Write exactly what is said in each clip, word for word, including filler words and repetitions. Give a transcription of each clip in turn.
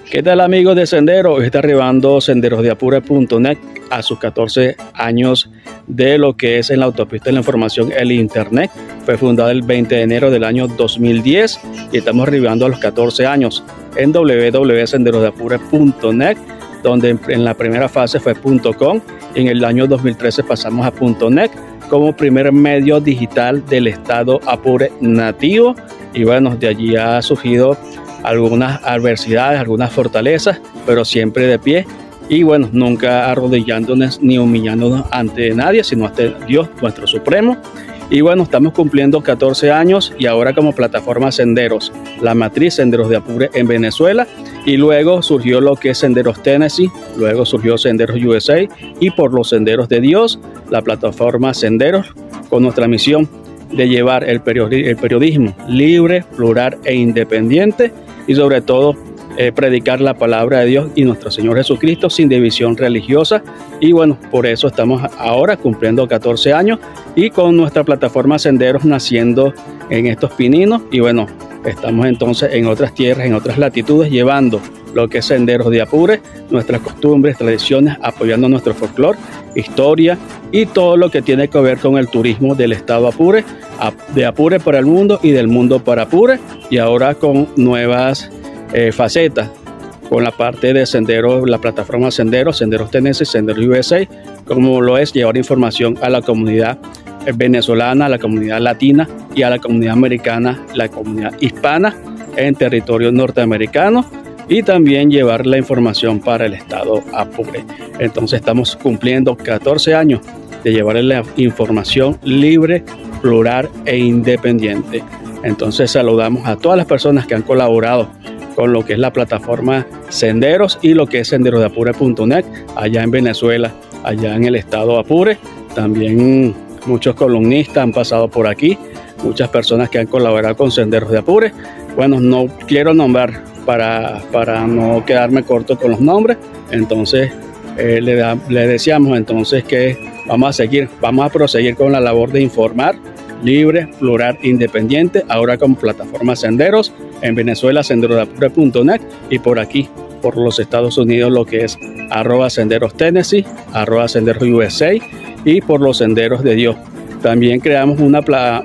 ¿Qué tal, amigos de Sendero? Hoy está arribando senderos de apure punto net a sus catorce años de lo que es en la autopista de la información, el internet. Fue fundada el veinte de enero del año dos mil diez y estamos arribando a los catorce años en w w w punto senderos de apure punto net, donde en la primera fase fue .com y en el año dos mil trece pasamos a .net como primer medio digital del estado Apure nativo. Y bueno, de allí ha surgido algunas adversidades, algunas fortalezas, pero siempre de pie y bueno, nunca arrodillándonos ni humillándonos ante nadie, sino ante Dios, nuestro Supremo. Y bueno, estamos cumpliendo catorce años y ahora como plataforma Senderos, la matriz Senderos de Apure en Venezuela, y luego surgió lo que es Senderos Tennessee, luego surgió Senderos U S A y por los Senderos de Dios, la plataforma Senderos, con nuestra misión de llevar el, periodi el periodismo libre, plural e independiente, y sobre todo eh, predicar la palabra de Dios y nuestro Señor Jesucristo sin división religiosa. Y bueno, por eso estamos ahora cumpliendo catorce años y con nuestra plataforma Senderos naciendo en estos pininos. Y bueno, estamos entonces en otras tierras, en otras latitudes, llevando lo que es Senderos de Apure, nuestras costumbres, tradiciones, apoyando nuestro folclore, historia y todo lo que tiene que ver con el turismo del estado Apure, de Apure para el mundo y del mundo para Apure, y ahora con nuevas eh, facetas, con la parte de Senderos, la plataforma Senderos, Senderos Tennessee, Senderos U S A, como lo es llevar información a la comunidad venezolana, a la comunidad latina y a la comunidad americana, la comunidad hispana en territorio norteamericano, y también llevar la información para el estado Apure. Entonces estamos cumpliendo catorce años de llevar la información libre, plural e independiente. Entonces saludamos a todas las personas que han colaborado con lo que es la plataforma Senderos y lo que es senderos de apure punto net allá en Venezuela, allá en el estado Apure. También muchos columnistas han pasado por aquí, muchas personas que han colaborado con Senderos de Apure. Bueno, no quiero nombrar para, para no quedarme corto con los nombres, entonces eh, le, da, le deseamos entonces que vamos a seguir, vamos a proseguir con la labor de informar libre, plural, independiente, ahora con plataforma Senderos, en Venezuela senderos de apure punto net, y por aquí, por los Estados Unidos, lo que es arroba Senderos Tennessee, arroba Senderos U S A y por los Senderos de Dios. También creamos una,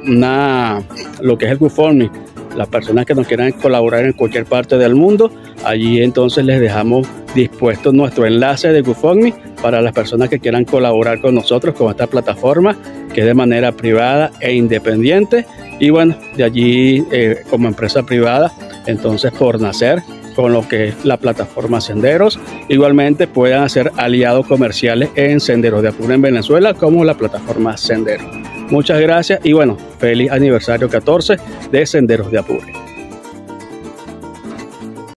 una lo que es el GoFundMe. Las personas que nos quieran colaborar en cualquier parte del mundo, allí entonces les dejamos dispuesto nuestro enlace de GoFundMe para las personas que quieran colaborar con nosotros con esta plataforma, que es de manera privada e independiente. Y bueno, de allí eh, como empresa privada, entonces por nacer con lo que es la plataforma Senderos, igualmente puedan ser aliados comerciales en Senderos de Apure en Venezuela como la plataforma Senderos. Muchas gracias y bueno, feliz aniversario catorce de Senderos de Apure.